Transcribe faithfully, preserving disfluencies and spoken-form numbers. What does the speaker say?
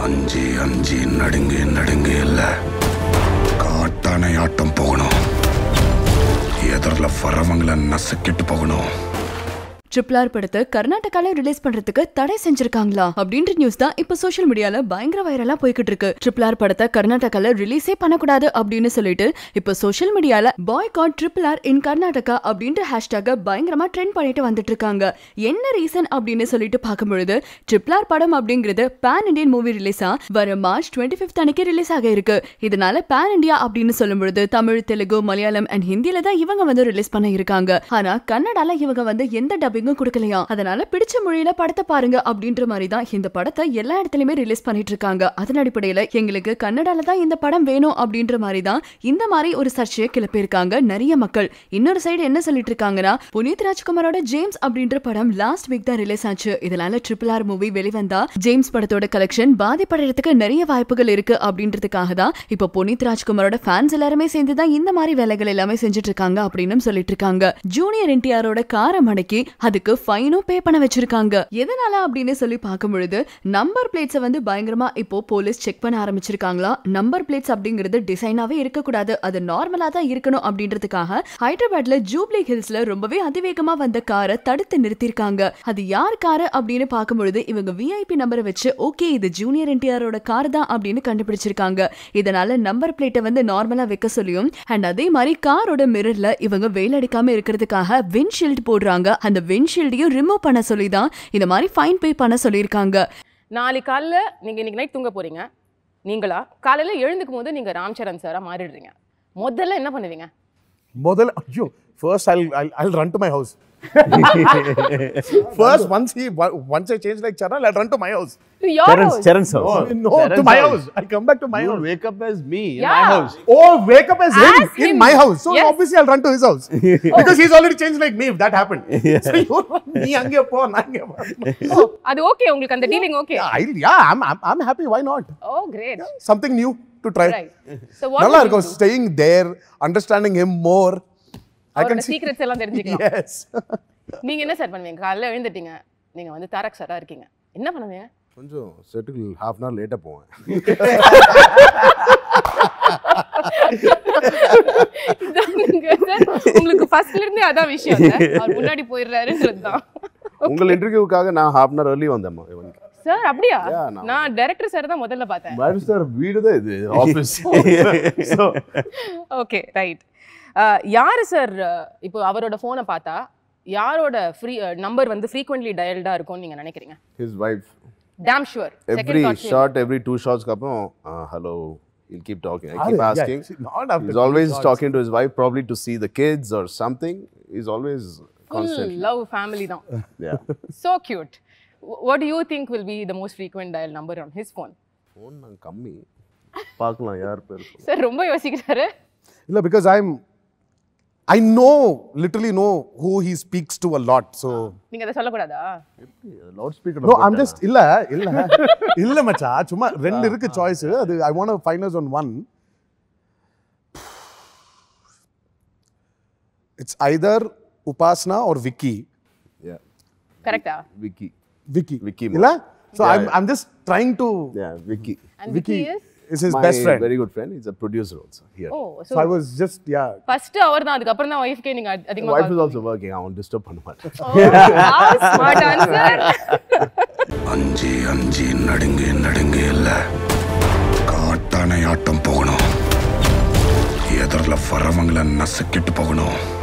அஞ்சு அஞ்சு நடுங்கு நடுங்கு இல்ல காட்டான ஆட்டம் போகணும் எதிரில் வரவங்களை நசுக்கிட்டு போகணும் ட்ரிபிள் ஆர் படத்தை கர்நாடகால ரிலீஸ் பண்றதுக்கு தடை செஞ்சிருக்காங்களா அப்படின்ற நியூஸ் தான் இப்ப சோஷியல் மீடியால பயங்கர வைரலா போய்கிட்டு இருக்கு. ட்ரிபிள் ஆர் படத்தை கர்நாடகால ரிலீஸே பண்ணக்கூடாது அப்படின்னு சொல்லிட்டு இப்ப சோஷியல் மீடியால boycott triple R in Karnataka அப்படின்ற ஹேஷ்டாக பயங்கரமா ட்ரெண்ட் பண்ணிட்டு வந்துட்டு இருக்காங்க. என்ன ரீசன் அப்படின்னு சொல்லிட்டு பார்க்கும்பொழுது ட்ரிபிள் ஆர் படம் அப்படிங்கிறது பேன் இண்டியன் மூவி ரிலீஸா வர மார்ச் டுவெண்ட்டி பிப்த் அன்னைக்கு ரிலீஸ் ஆக இருக்கு. இதனால பேன் இண்டியா அப்படின்னு சொல்லும் பொழுது தமிழ், தெலுங்கு, மலையாளம் அண்ட் ஹிந்தியில தான் இவங்க வந்து ரிலீஸ் பண்ண இருக்காங்க. ஆனா கன்னடால இவங்க வந்து எந்த டப்பிங் கொடுக்கலையா, அதனால பிடிச்ச மொழியில படத்தை பாருங்க அப்படின்ற மாதிரி தான் இந்த படத்தை எல்லா இடத்துலயுமே ரிலீஸ் பண்ணிட்டு இருக்காங்க. அதன் அடிப்படையில எங்களுக்கு கன்னடால தான் இந்த படம் வேணும் அப்படின்ற மாதிரி தான் இந்த மாதிரி ஒரு சர்ச்சையை கிளப்பியிருக்காங்க நிறைய மக்கள். இன்னொரு சைடு என்ன சொல்லிட்டு இருக்காங்கன்னா, புனித் ராஜ்குமாரோட ஜேம்ஸ் அப்படின்ற படம் லாஸ்ட் வீக் தான் ரிலீஸ் ஆச்சு. இதனால ட்ரிபிள் ஆர் மூவி வெளிவந்தா ஜேம்ஸ் படத்தோட கலெக்ஷன் பாதிப்படைறதுக்கு நிறைய வாய்ப்புகள் இருக்கு அப்படின்றதுக்காக தான் இப்ப புனித் ராஜ்குமாரோட ஃபேன்ஸ் எல்லாருமே சேர்ந்து தான் இந்த மாதிரி வேலைகள் எல்லாமே செஞ்சுட்டு இருக்காங்க அப்படின்னு சொல்லிட்டு இருக்காங்க. ஜூனியர் என் டி ஆரோட காரை மடக்கி அதுக்கு ஃபைனும் பே பண்ண வச்சிருக்காங்க. எதனால அப்படின்னு சொல்லி பார்க்கும் பொழுது நம்பர் பிளேட்ஸை வந்து பயங்கரமா இப்போ போலீஸ் செக் பண்ண ஆரம்பிச்சிருக்காங்களா. நம்பர் பிளேட்ஸ் அப்படிங்கிறது டிசைனாவே இருக்கக்கூடாது, அது நார்மலா தான் இருக்கணும் அப்படின்றதுக்காக ஹைதராபாத்ல ஜூப்ளி ஹில்ஸ்ல ரொம்பவே அதிவேகமா வந்த காரை தடுத்து நிறுத்திருக்காங்க. அது யார் காரு அப்படின்னு பார்க்கும் பொழுது இவங்க விஐபி நம்பரை வச்சு ஓகே இது ஜூனியர் என் டி ஆரோட கார் தான் அப்படின்னு கண்டுபிடிச்சிருக்காங்க. இதனால நம்பர் பிளேட்டை வந்து நார்மலா வைக்க சொல்லியும் அண்ட் அதே மாதிரி காரோட மிரர்ல இவங்க வெயில் அடிக்காம இருக்கிறதுக்காக விண்ட்ஷீல்ட் போடுறாங்க. அந்த விண்ட்ஷீல்டையும் ரிமூவ் பண்ண சொல்லி தான் இந்த மாதிரி ஃபைன் பே பண்ண சொல்லியிருக்காங்க. நாளைக்கு காலைல நீங்கள் இன்னைக்கு நைட் தூங்க போறீங்க, நீங்களா காலையில் எழுந்துக்கும் போது நீங்கள் ராம்சரண் சாரா மாறிடுறீங்க, முதல்ல என்ன பண்ணுவீங்க? முதல்ல ஐயோ first I I I run to my house. First, once he once I change like Charan, I'll run to my house. To your Charan's, house? Charan's house. No, no Charan's to my house. house. I come back to my you house. Wake up as me in yeah. my house. Oh, wake up as him, him in my house. So yes. obviously I'll run to his house because he's already changed like me. If that happened, yeah. So you me ange po, na ange po. Oh, adu okay, உங்களுக்கு அந்த dealing okay? Yeah, yeah, I'm I'm I'm happy. Why not? Oh, great. Yeah, something new to try. Right. So what? Nalla irukku staying there, understanding him more. I can see secrets எல்லாம் தெரிஞ்சுக்கலாம். Yes. நீங்க என்ன sir பண்ணுவீங்க? காலையில எழுந்துட்டீங்க, நீங்க வந்து தாரக் சாரா இருக்கீங்க, என்ன பண்ணுவீங்க? கொஞ்சம் செட்டில் half an hour லேட்டா போவேன். உங்களுக்கு ஃபர்ஸ்ட்ல இருந்தே அதான் விஷயம் சார், அவர் முன்னாடி போயிடுறாருன்றது தான். உங்கள் இன்டர்வியூக்காக நான் half an hour early வந்தேன் இவனுக்கு. சார் அப்படியா? நான் டைரக்டர் சார் தான் முதல்ல பார்த்தேன். டைரக்டர் சார் வீடு தான் இது, ஆபீஸ். So okay right. யாரு சார் இப்போ அவரோட போனை பார்த்தா யாரோட ஃப்ரீ நம்பர் வந்து frequently dialed-ஆ இருக்கும்னு நீங்க நினைக்கிறீங்க? His wife. Damn sure. Every shot, every two shots அப்புறம் hello, he'll keep talking. I keep asking. He's always talking to his wife, probably to see the kids or something. He's always constantly. Love family தான். Yeah. So cute. What do you think will be the most frequent dial number on his phone? Phone நான் கம்மி. பார்க்கலாம் யார் பேர். Sir ரொம்ப யோசிக்கிறாரு. இல்ல because I'm I know, literally know who he speaks to a lot, so. நீங்க அத சொல்ல கூடாதா? Loudspeaker. No, I'm just இல்ல இல்ல இல்ல மச்சா, சும்மா ரெண்டு இருக்கு சாய்ஸ். அது I want to finalize on one. It's either Upasna or Vicky. Yeah. Correcta? Vicky. Vicky. Vicky. இல்ல? So yeah, I'm yeah. I'm just trying to. Yeah, Vicky. And Vicky, Vicky is? Is his My best friend. Very good friend. He's a producer also here. Oh, so, so I was just yeah. First hour தான், அதுக்கு அப்புறம் தான் wife K நீங்க அதிகமா wife is also working. I won't disturb பண்ண மாட்டேன். How smart answer. அஞ்சு அஞ்சு நடுங்கு நடுங்கு இல்ல காட்டான ஆட்டம் போகணும் எதிரில் வரவங்களை நசுக்கிட்டு போகணும்.